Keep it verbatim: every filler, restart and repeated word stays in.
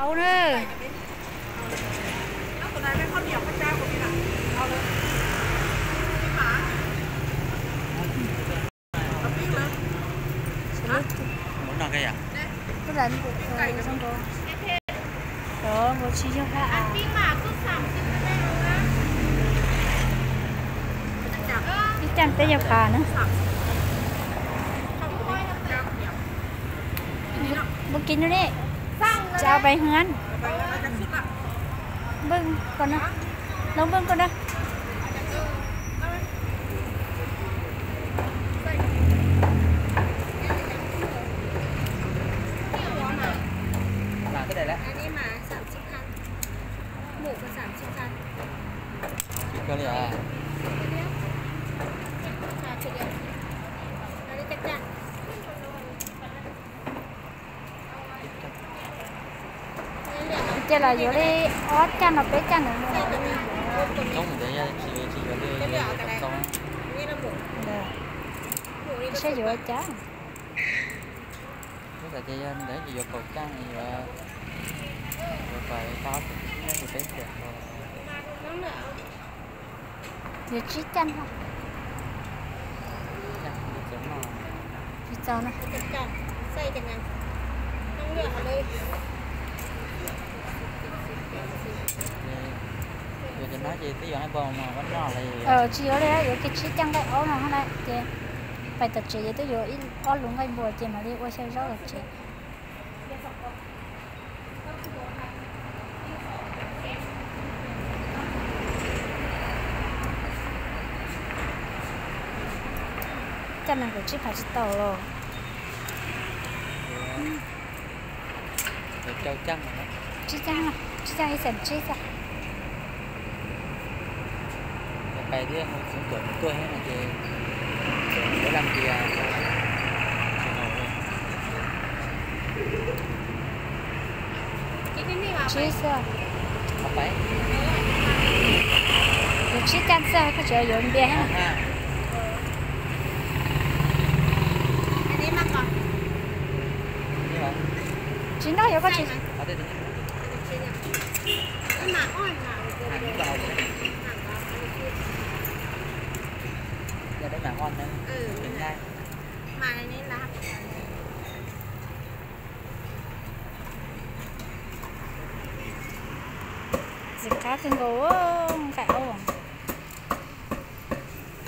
Âu nữa. Nó còn này cái con nhiều con trao của mình à? Âu nữa. Muốn nào cây à? Cái rắn của cây xong rồi. Đó, một chi cho khác à. Cái chân tới giờ phà nữa. Bưng kín nữa đi. Chào bài Hương. Bưng con đó. Nấu bưng con đó. Mà cái này đấy. Anh em mà sảm chích khăn. Mũ và sảm chích khăn. Cái này à? Chứ là vô đi ót chăn nó bé chăn nữa. Không để chỉ chỉ có đi không. Được. Sẽ vô chán. Cái là chị để gì vô cột chăn gì vậy? Phải có cái gì đấy được rồi. Giờ chỉ chăn thôi. Chỉ cho nó. Xây cái này. Không được ở đây. Giờ chị nói gì, ví dụ hai bông mà bánh ngọt là gì? Ờ, chị ở đây, ở cái chiếc chăn đây, ố nào hôm nay, chị phải tập chị vậy, tôi giờ ít có luôn ngay bùa chị mà đi qua xe rau được chị. Chăn này của chị phải chị tàu rồi. Để trâu chăn rồi. Chị chăn à, chị chăn đi xem chị sao? Bài đi một số tuổi một tuổi hay là chị để làm gì à? Chị sao? Không phải. Chị chăn sao? Có chờ dọn bia ha? Anh em mặc còn. Chị nói vậy có chị? Ở đây Mà ôi mà. Giờ đấy mà ngon đấy. Ừ. Đến đây. Mà này nên là Dịch cá cưng gấu phải không?